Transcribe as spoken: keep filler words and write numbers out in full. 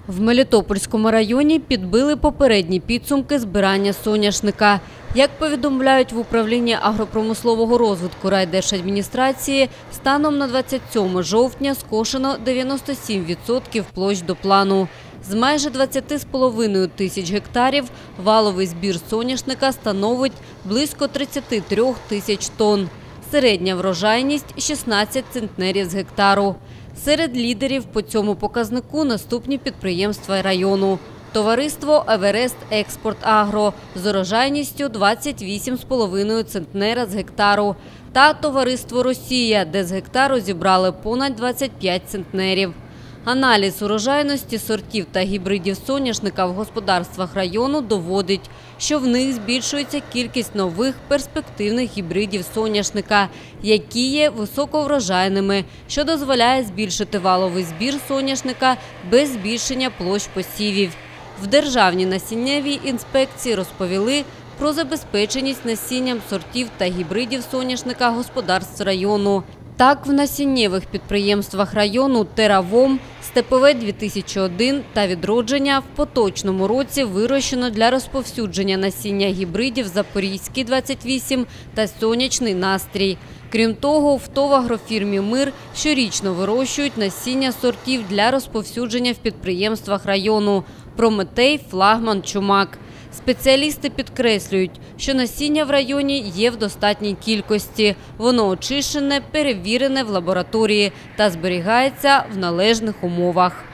В Мелітопольському районі підбили попередні підсумки збирання соняшника. Як повідомляють в управлінні агропромислового розвитку райдержадміністрації, станом на двадцять сьоме жовтня скошено дев'яносто сім відсотків площ до плану. З майже двадцяти з половиною тисяч гектарів валовий збір соняшника становить близько тридцяти трьох тисяч тонн. Середня врожайність – шістнадцять центнерів з гектару. Серед лідерів по цьому показнику наступні підприємства району. Товариство «Еверест Експорт Агро» з урожайністю двадцять вісім з половиною центнера з гектару та товариство «Росія», де з гектару зібрали понад двадцять п'ять центнерів. Аналіз урожайності сортів та гібридів соняшника в господарствах району доводить, що в них збільшується кількість нових перспективних гібридів соняшника, які є високоврожайними, що дозволяє збільшити валовий збір соняшника без збільшення площ посівів. В Державній насіннєвій інспекції розповіли про забезпеченість насінням сортів та гібридів соняшника господарств району. Так, в насіннєвих підприємствах району «Теравом», «Степове дві тисячі один» та «Відродження» в поточному році вирощено для розповсюдження насіння гібридів «Запорізький двадцять вісім» та «Сонячний настрій». Крім того, в ТОВ агрофірмі «Мир» щорічно вирощують насіння сортів для розповсюдження в підприємствах району «Прометей», «Флагман», «Чумак». Спеціалісти підкреслюють, що насіння в районі є в достатній кількості. Воно очищене, перевірене в лабораторії та зберігається в належних умовах.